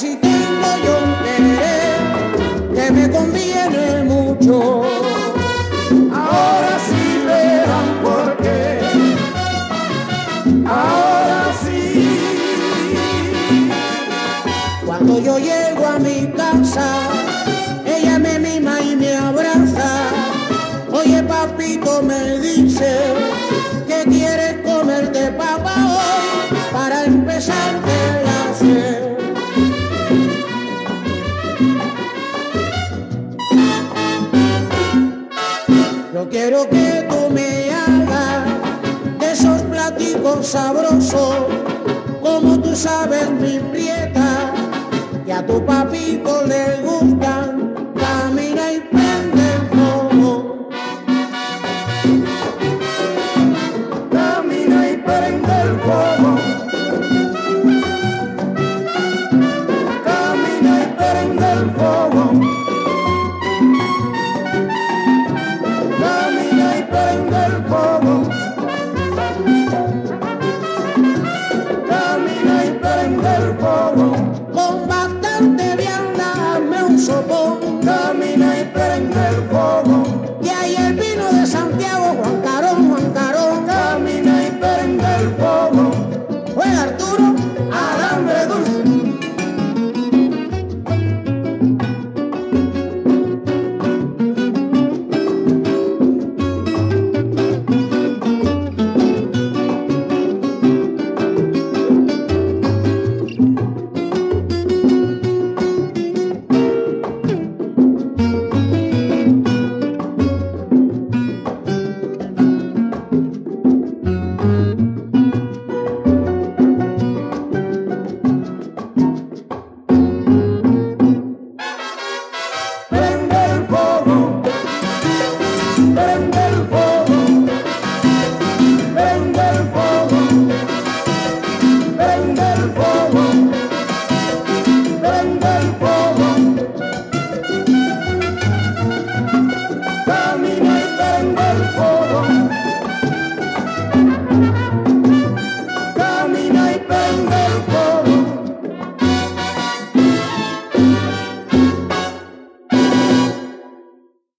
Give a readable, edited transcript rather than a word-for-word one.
si tengo yo un querer que me conviene mucho. Ahora sí verán por qué. Ahora sí. Cuando yo llego a mi casa, ella me mima y me abraza. Oye, papito, me dice, ¿qué quieres comer de papá hoy para empezar el hacer? Yo quiero que tú me hagas de esos platicos sabrosos, como tú sabes, mi prieta, que a tu papito le gustan. Camina y prende el fuego. Camina y prende el fuego. Camina y prende el fuego. Camina y prende el fuego. Camina y prende el fuego. Con bastante vianda, dame un sopón.